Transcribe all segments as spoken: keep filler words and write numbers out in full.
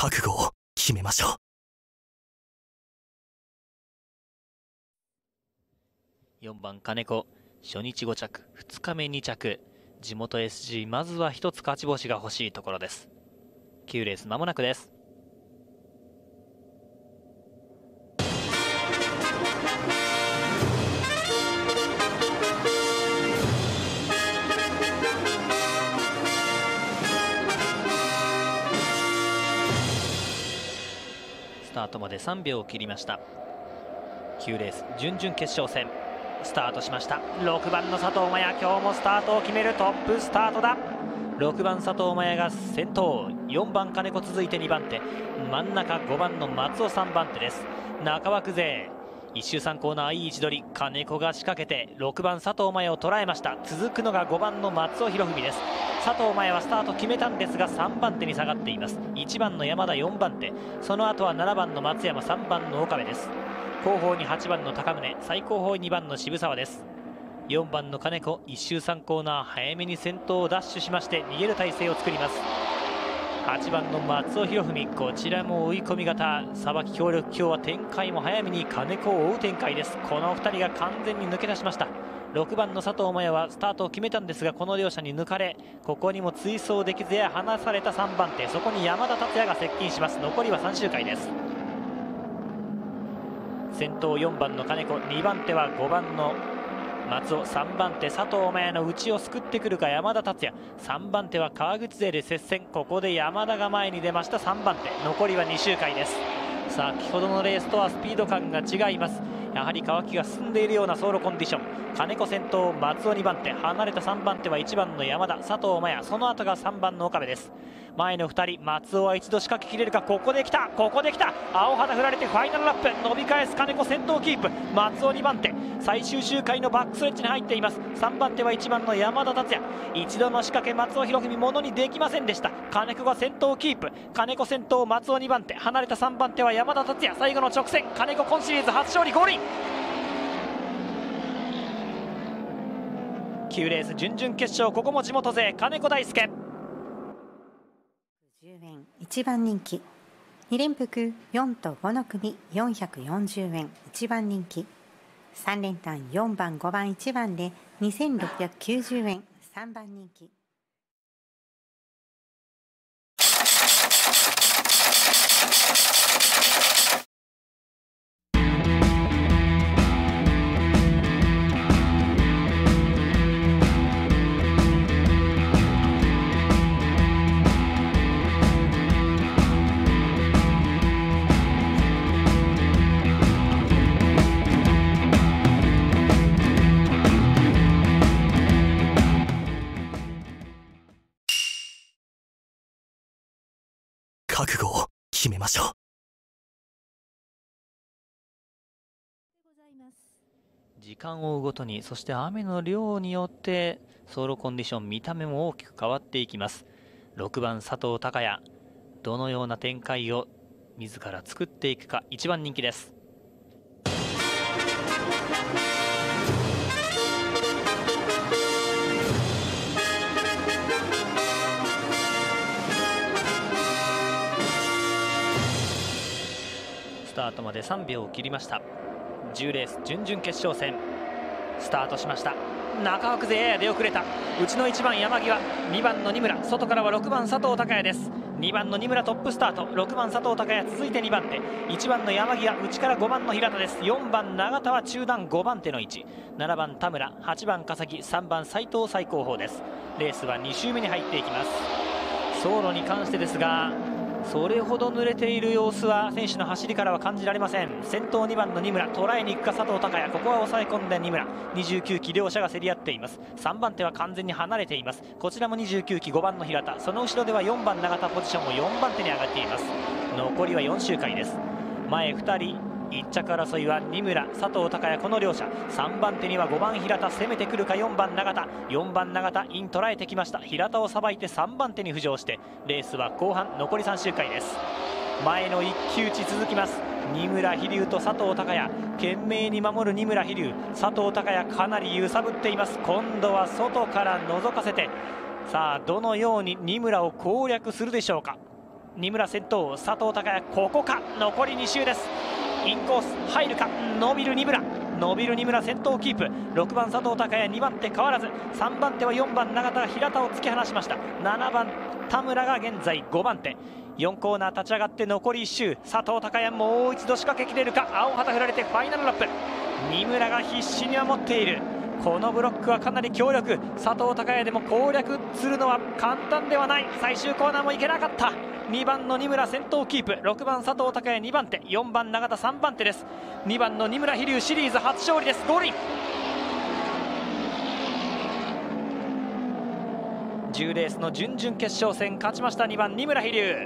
覚悟を決めましょう。よんばん金子、初日ご着、ふつかめに着、地元 エスジー まずは一つ勝ち星が欲しいところです。きゅうレース間もなくです。スタートまでさんびょうを切りました。きゅうレース準々決勝戦スタートしました。ろくばんの佐藤真也、今日もスタートを決めるトップスタートだ。ろくばん佐藤真也が先頭、よんばん金子続いてにばん手、真ん中ごばんの松尾さんばん手です。中枠勢一周さんコーナーいい位置取り、金子が仕掛けてろくばん佐藤真也を捉えました。続くのがごばんの松尾博文です。佐藤真也はスタート決めたんですがさんばん手に下がっています。いちばんの山田よんばん手、その後はななばんの松山、さんばんの岡部です。後方にはちばんの高宗、最後方にばんの渋沢です。よんばんの金子、いっ周さんコーナー早めに先頭をダッシュしまして逃げる体勢を作ります。はちばんの松尾博文、こちらも追い込み型さばき強力、今日は展開も早めに金子を追う展開です。このふたりが完全に抜け出しました。ろくばんの佐藤真也はスタートを決めたんですがこの両者に抜かれ、ここにも追走できずや離されたさんばん手、そこに山田達也が接近します。残りはさん周回です。先頭よんばんの金子、にばん手はごばんの松尾、さんばん手佐藤真也の内を救ってくるか山田達也、さんばん手は川口勢で接戦、ここで山田が前に出ました。さんばん手、残りはに周回です。先ほどのレースとはスピード感が違います。やはり乾きが進んでいるような走路コンディション。金子先頭、松尾にばん手、離れたさんばん手はいちばんの山田、佐藤真也、その後がさんばんの岡部です。前のふたり、松尾は一度仕掛けきれるか。ここで来た、ここで来た、青肌振られてファイナルラップ、伸び返す金子、先頭キープ、松尾にばん手、最終周回のバックストレッチに入っています。さんばん手はいちばんの山田達也、一度の仕掛け松尾博文ものにできませんでした。金子が先頭キープ、金子先頭、松尾にばん手、離れたさんばん手は山田達也、最後の直線、金子今シリーズ初勝利、ゴールイン。きゅうレース準々決勝、ここも地元勢金子大輔。 じゅうえんいちばん人気、に連複よんとごの組よんひゃくよんじゅうえんいちばん人気、さん連単よんばんごばんいちばんでにせんろっぴゃくきゅうじゅうえんさんばん人気。 覚悟を決めましょう。 時間を追うごとに、そして雨の量によって走路コンディション、見た目も大きく変わっていきます。ろくばん佐藤孝也、どのような展開を自ら作っていくか。いちばん人気です。スタートまでさんびょうを切りました。じゅうレース準々決勝戦スタートしました。中枠勢やや出遅れた。内のいちばん山際、にばんの二村、外からはろくばん佐藤孝也です。にばんの二村トップスタート、ろくばん佐藤孝也続いてにばん手、いちばんの山際、内からごばんの平田です。よんばん永田は中段ごばん手の位置、ななばん田村、はちばん笠木、さんばん斉藤最後方です。レースはに周目に入っていきます。走路に関してですがそれほど濡れている様子は選手の走りからは感じられません。先頭にばんの二村、捉えに行くか佐藤孝也、ここは抑え込んで二村、にじゅうきゅうき両者が競り合っています。さんばん手は完全に離れています。こちらもにじゅうきゅうきごばんの平田、その後ろではよんばん永田、ポジションもよんばん手に上がっています。残りはよん周回です。前ふたり、いっ着争いは二村、佐藤孝也、この両者。さんばん手にはごばん平田、攻めてくるかよんばん永田、よんばん永田イン捉えてきました。平田をさばいてさんばん手に浮上して、レースは後半残りさん周回です。前の一騎打ち続きます。二村飛龍と佐藤孝也、懸命に守る二村飛龍、佐藤孝也かなり揺さぶっています。今度は外から覗かせて、さあどのように二村を攻略するでしょうか。 二村先頭、佐藤孝也ここか。残りに周です。インコース入るか。伸びる二村、伸びる二村先頭キープ。ろくばん佐藤孝也、にばん手変わらず。さんばん手はよんばん永田が平田を突き放しました。ななばん田村が現在ごばん手。よんコーナー立ち上がって残りいっ周、佐藤孝也もう一度仕掛けきれるか。青旗振られてファイナルラップ。二村が必死には持っている。このブロックはかなり強力。佐藤孝也でも攻略するのは簡単ではない。最終コーナーもいけなかった。にばんの二村先頭キープ。ろくばん佐藤孝也にばん手、よんばん永田さんばん手です。にばんの二村飛龍シリーズ初勝利です。ゴールイン。じゅうレースの準々決勝戦勝ちましたにばん二村飛龍。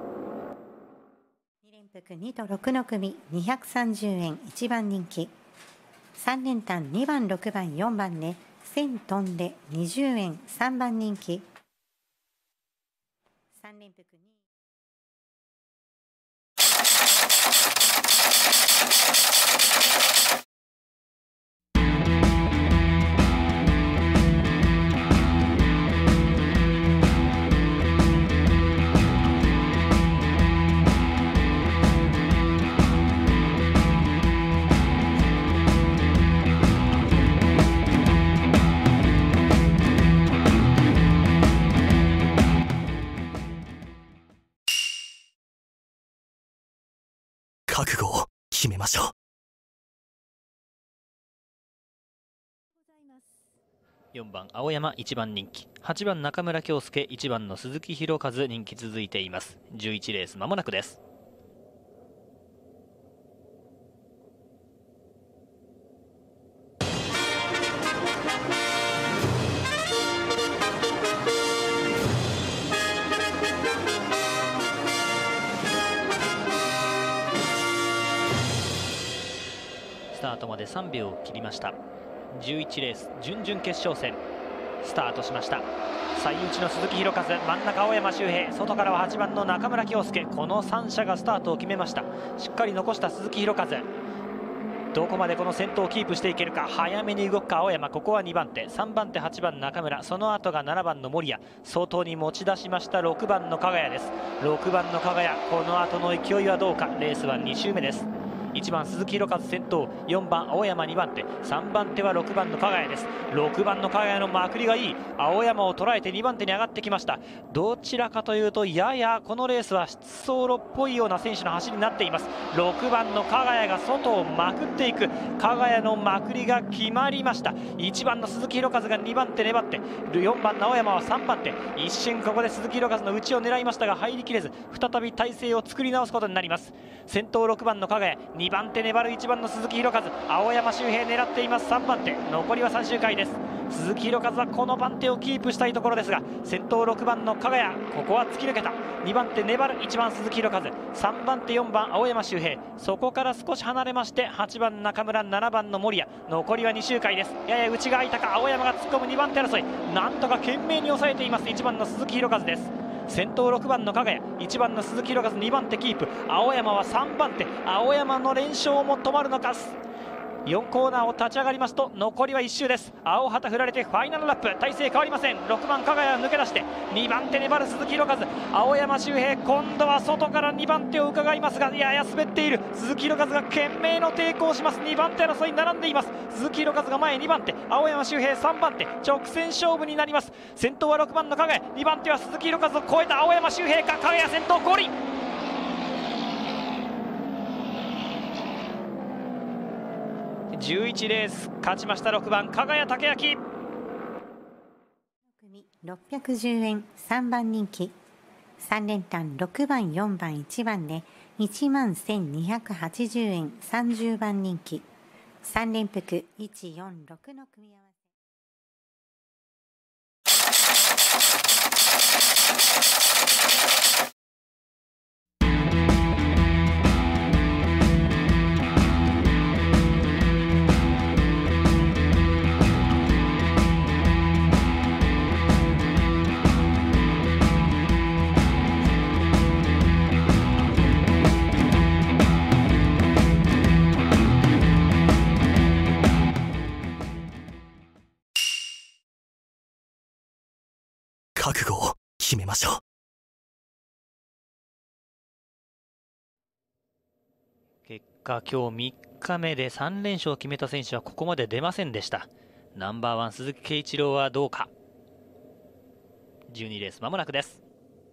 に連複にとろくの組にひゃくさんじゅうえんいちばん人気。さん連単にばんろくばんよんばんでせん飛んでにじゅうえんさんばん人気。さん連複に覚悟を決めましょう。 よんばん青山いちばん人気、はちばん中村恭介、いちばんの鈴木博和人気続いています。じゅういちレースまもなくです。スタートまでさんびょうを切りました。じゅういちレース準々決勝戦スタートしました。最内の鈴木博和、真ん中青山周平、外からははちばんの中村恭介、このさん者がスタートを決めました。しっかり残した鈴木博和、どこまでこの先頭をキープしていけるか。早めに動くか青山、ここはにばん手、さんばん手はちばん中村、その後がななばんの守谷、相当に持ち出しましたろくばんの加賀谷です。ろくばんの加賀谷、この後の勢いはどうか。レースはに周目です。いちばん鈴木博和先頭、よんばん青山にばん手、さんばん手はろくばんの加賀谷です。ろくばんの加賀谷のまくりがいい。青山を捉えてにばん手に上がってきました。どちらかというとややこのレースは出走路っぽいような選手の走りになっています。ろくばんの加賀谷が外をまくっていく。加賀谷のまくりが決まりました。いちばんの鈴木博和がにばん手粘って、よんばんの青山はさんばん手、一瞬ここで鈴木博和の内を狙いましたが入りきれず、再び体勢を作り直すことになります。先頭ろくばんの加賀谷、にばん手粘るいちばんの鈴木博和、青山周平狙っています。さんばん手、残りはさん周回です。鈴木博和はこの番手をキープしたいところですが、先頭ろくばんの加賀谷、ここは突き抜けた。にばん手粘るいちばん鈴木博和、さんばん手よんばん青山周平、そこから少し離れましてはちばん中村、ななばんの守谷、残りはに周回です。やや内が空いたか。青山が突っ込むにばん手争い、なんとか懸命に抑えています。いちばんの鈴木博和です。先頭ろくばんの加賀谷、いちばんの鈴木博和、にばん手キープ。青山はさんばん手、青山の連勝も止まるのか。よんコーナーを立ち上がりますと残りはいっ周です。青旗振られてファイナルラップ、体勢変わりません。ろくばん加賀谷抜け出してにばん手粘る鈴木博和、青山周平、今度は外からにばん手を伺いますがやや滑っている。鈴木博和が懸命の抵抗をします。にばん手争いに並んでいます。鈴木博和が前にばん手、青山周平さんばん手、直線勝負になります。先頭はろくばんの加賀谷、にばん手は鈴木博和を超えた青山周平か。加賀谷先頭ゴールイン。じゅういちレース勝ちましたろくばん加賀谷武明。 ろっぴゃくじゅうえんさんばん人気。さん連単ろくばんよんばんいちばんでいちまんせんにひゃくはちじゅうえんさんじゅうばん人気。さん連複いちよんろくの組み合わせ。 覚悟を決めましょう。 か今日みっかめでさん連勝を決めた選手はここまで出ませんでした。ナンバーワン鈴木圭一郎はどうか。じゅうにレースまもなくです。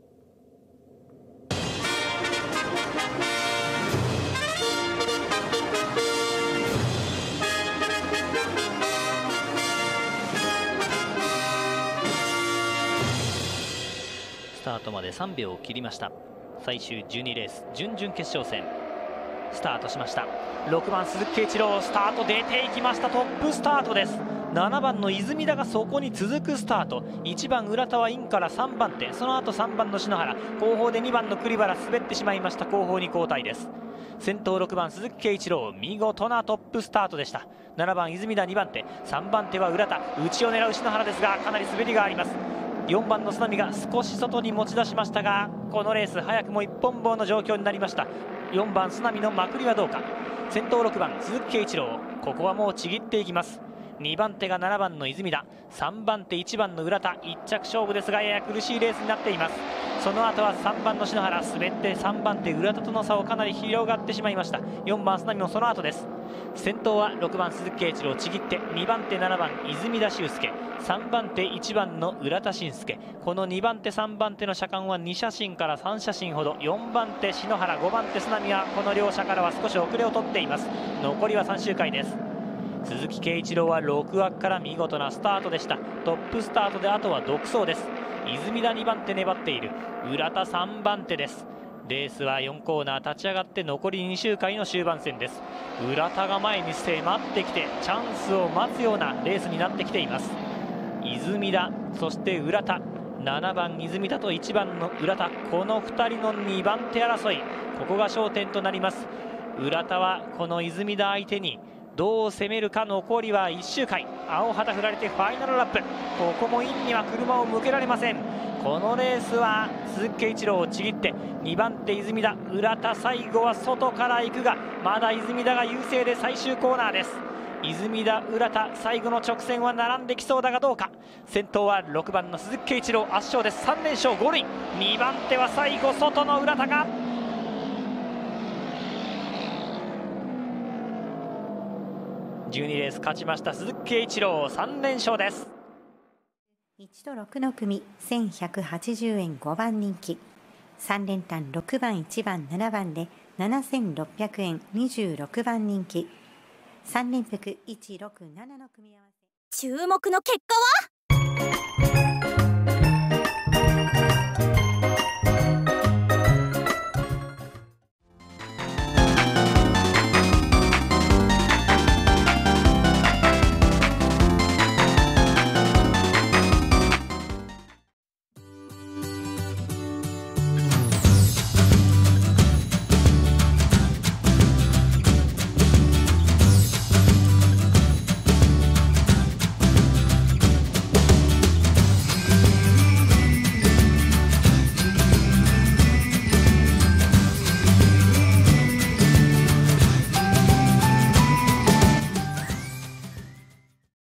スタートまでさんびょうを切りました。最終じゅうにレース準々決勝戦スタートしました。ろくばん鈴木圭一郎、スタート出ていきました。トップスタートです。ななばんの泉田がそこに続くスタート。いちばん浦田はインからさんばん手、その後さんばんの篠原、後方でにばんの栗原滑ってしまいました。後方に交代です。先頭ろくばん鈴木圭一郎、見事なトップスタートでした。ななばん泉田にばん手、さんばん手は浦田、内を狙う篠原ですがかなり滑りがあります。よんばんの須波が少し外に持ち出しましたが、このレース早くも一本棒の状況になりました。よんばん須波のまくりはどうか。先頭ろくばん鈴木圭一郎、ここはもうちぎっていきます。にばん手がななばんの泉田、さんばん手いちばんの浦田、いっ着勝負ですがやや苦しいレースになっています。その後はさんばんの篠原、滑ってさんばん手浦田との差をかなり広がってしまいました。よんばん須波もその後です。先頭はろくばん鈴木圭一郎ちぎって、にばん手ななばん泉田修介、さんばん手いちばんの浦田慎介、このにばん手さんばん手の車間はに車身からさん車身ほど、よんばん手篠原、ごばん手須波はこの両者からは少し遅れを取っています。残りはさん周回です。鈴木圭一郎はろく枠から見事なスタートでした。トップスタートであとは独走です。泉田にばん手粘っている、浦田さんばん手です。レースはよんコーナー立ち上がって残りに周回の終盤戦です。浦田が前に迫ってきてチャンスを待つようなレースになってきています。泉田、そして浦田、ななばん泉田といちばんの浦田、このふたりのにばん手争い、ここが焦点となります。浦田はこの泉田相手にどう攻めるか。残りはいっ周回、青旗振られてファイナルラップ、ここもインには車を向けられません。このレースは鈴木圭一郎をちぎってにばん手泉田、浦田、最後は外から行くがまだ泉田が優勢で最終コーナーです。泉田、浦田、最後の直線は並んできそうだがどうか。先頭はろくばんの鈴木圭一郎、圧勝です。さん連勝ご塁、にばん手は最後外の浦田がじゅうにレース勝ちました鈴木圭一郎、さん連勝です。 いちとろくの組せんひゃくはちじゅうえんごばん人気、さん連単ろくばんいちばんななばんでななせんろっぴゃくえんにじゅうろくばん人気、さん連複いちろくななの組み合わせ。 注目の結果は